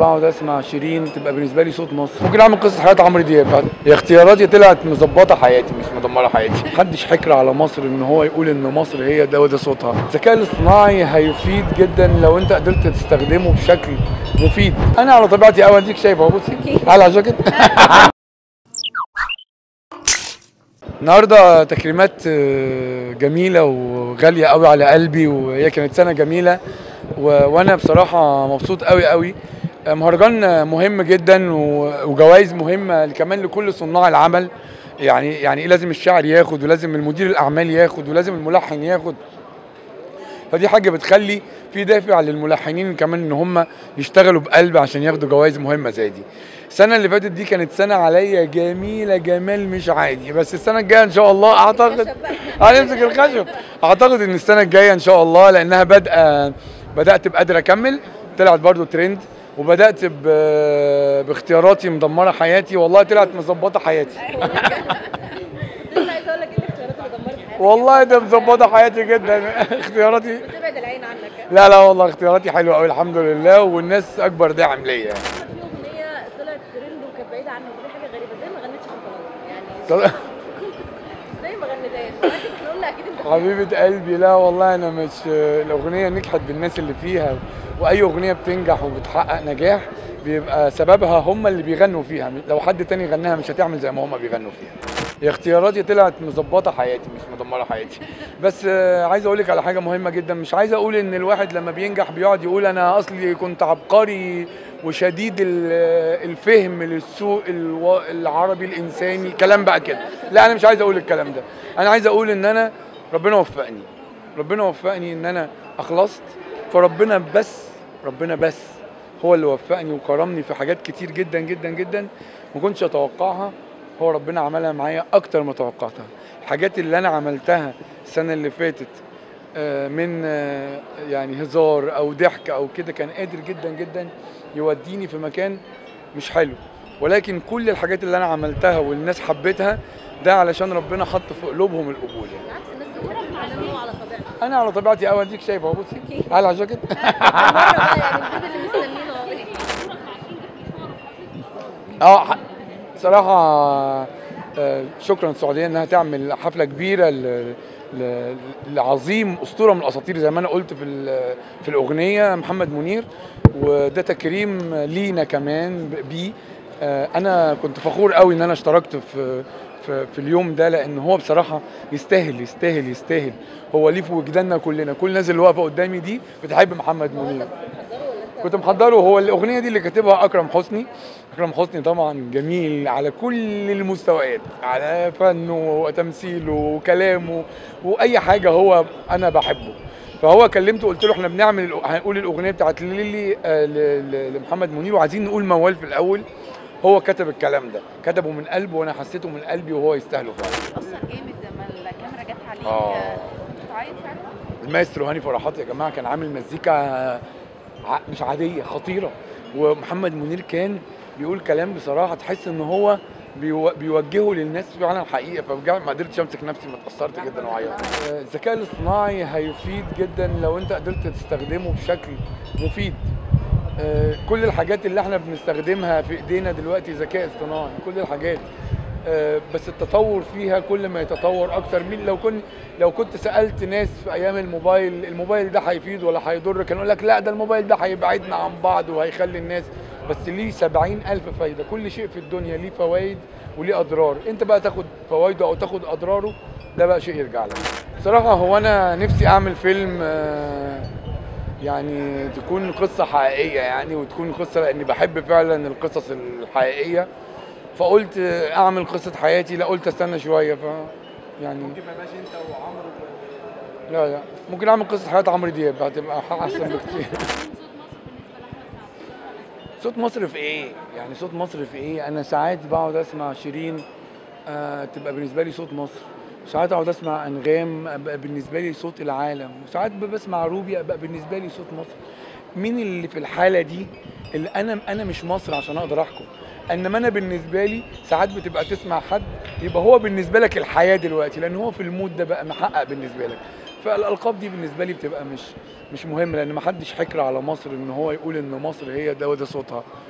بقعد اسمع شيرين تبقى بالنسبه لي صوت مصر. ممكن اعمل قصه حياه عمرو دياب. هي اختياراتي طلعت مظبطه حياتي مش مدمره حياتي. محدش حكر على مصر ان هو يقول ان مصر هي ده وده صوتها. الذكاء الاصطناعي هيفيد جدا لو انت قدرت تستخدمه بشكل مفيد. انا على طبيعتي قوي اديك شايفه اهو، بصي على جاكيت. النهارده تكريمات جميله وغاليه قوي على قلبي، وهي كانت سنه جميله وانا بصراحه مبسوط قوي قوي. مهرجان مهم جدا وجوائز مهمه كمان لكل صناع العمل. يعني لازم الشاعر ياخد، ولازم المدير الاعمال ياخد، ولازم الملحن ياخد. فدي حاجه بتخلي في دافع للملحنين كمان ان هم يشتغلوا بقلب عشان ياخدوا جوائز مهمه زي دي. السنه اللي فاتت دي كانت سنه عليا جميله جمال مش عادي، بس السنه الجايه ان شاء الله اعتقد هنمسك الخشب. اعتقد ان السنه الجايه ان شاء الله لانها بدات بقادر اكمل، طلعت برضو ترند، وبدات باختياراتي مدمره حياتي، والله طلعت مظبطه حياتي. والله ده مظبطه حياتي جدا. اختياراتي بتبعد العين عنك. لا والله اختياراتي حلوه قوي الحمد لله، والناس اكبر داعم ليا يعني. في اغنيه طلعت ترند وكانت بعيده عنك، ودي حاجه غريبه، زي ما غنتش في القناه يعني. زي ما غنيتهاش، ولكن احنا قلنا اكيد انت حبيبه قلبي، لا والله انا مش، الاغنيه نجحت بالناس اللي فيها، واي اغنيه بتنجح وبتحقق نجاح بيبقى سببها هم اللي بيغنوا فيها. لو حد تاني غناها مش هتعمل زي ما هم بيغنوا فيها. هي اختياراتي طلعت مظبطه حياتي مش مدمره حياتي. بس عايز اقول لك على حاجه مهمه جدا. مش عايز اقول ان الواحد لما بينجح بيقعد يقول انا اصلي كنت عبقري وشديد الفهم للسوق العربي الانساني، كلام بقى كده. لا انا مش عايز اقول الكلام ده. انا عايز اقول ان انا ربنا وفقني ان انا اخلصت. فربنا بس هو اللي وفقني وكرمني في حاجات كتير جدا جدا جدا ما كنتش اتوقعها. هو ربنا عملها معايا اكتر ما توقعتها. الحاجات اللي انا عملتها السنه اللي فاتت من يعني هزار او ضحك او كده، كان قادر جدا جدا يوديني في مكان مش حلو. ولكن كل الحاجات اللي انا عملتها والناس حبتها ده علشان ربنا حط في قلوبهم القبول يعني. بالعكس الناس بتقول على على طبيعتك. انا على طبيعتي قوي اديك شايفه اهو، بصي على جاكيت. بره بقى يعني الفيديو اللي مستنينه صراحة شكرا السعودية انها تعمل حفلة كبيرة لعظيم اسطورة من الاساطير زي ما انا قلت في الاغنية، محمد منير، وده تكريم لينا كمان بيه. انا كنت فخور قوي ان انا اشتركت في اليوم ده، لان هو بصراحة يستاهل. هو ليه في وجداننا كلنا، كل الناس اللي واقفة قدامي دي بتحب محمد منير. كنت محضره. هو الاغنيه دي اللي كاتبها اكرم حسني طبعا جميل على كل المستويات، على فنه وتمثيله وكلامه واي حاجه هو انا بحبه. فهو كلمته قلت له احنا هنقول الاغنيه بتاعت ليلي لمحمد منير وعايزين نقول موال في الاول. هو كتب الكلام ده، كتبه من قلبه وانا حسيته من قلبي وهو يستاهله فعلا. اثر جامد لما الكاميرا جت عليك. بتعيط فعلا. المايسترو هاني فرحات يا جماعه كان عامل مزيكا مش عاديه، خطيره. ومحمد منير كان بيقول كلام بصراحه تحس ان هو بيوجهه للناس فعلا حقيقه. فما قدرتش امسك نفسي، ما اتاثرت جدا وعيطت. الذكاء الاصطناعي هيفيد جدا لو انت قدرت تستخدمه بشكل مفيد. كل الحاجات اللي احنا بنستخدمها في ايدينا دلوقتي ذكاء اصطناعي، كل الحاجات. بس التطور فيها كل ما يتطور اكتر. من لو كنت سالت ناس في ايام الموبايل ده هيفيد ولا هيضر، كانوا يقول لك لا ده الموبايل ده هيبعدنا عن بعض وهيخلي الناس، بس ليه 70,000 فايده. كل شيء في الدنيا ليه فوائد وليه اضرار، انت بقى تاخد فوائده او تاخد اضراره، ده بقى شيء يرجع لك. بصراحه هو انا نفسي اعمل فيلم يعني تكون قصه حقيقيه يعني، وتكون قصه لاني بحب فعلا القصص الحقيقيه. فقلت اعمل قصه حياتي، لا قلت استنى شويه. يعني ممكن ما يبقاش انت وعمرو. لا ممكن اعمل قصه حياه عمرو دياب، هتبقى احسن بكتير. صوت مصر في ايه؟ يعني صوت مصر في ايه؟ انا ساعات بقعد اسمع شيرين تبقى بالنسبه لي صوت مصر، ساعات اقعد اسمع انغام ابقى بالنسبه لي صوت العالم، وساعات بسمع روبي ابقى بالنسبه لي صوت مصر. مين اللي في الحاله دي اللي انا مش مصر عشان اقدر احكم؟ انما انا بالنسبه لي ساعات بتبقى تسمع حد يبقى هو بالنسبه لك الحياه دلوقتي، لان هو في المود ده بقى محقق بالنسبه لك. فالالقاب دي بالنسبه لي بتبقى مش مهمه، لان ما حدش حكر على مصر ان هو يقول ان مصر هي ده وده صوتها.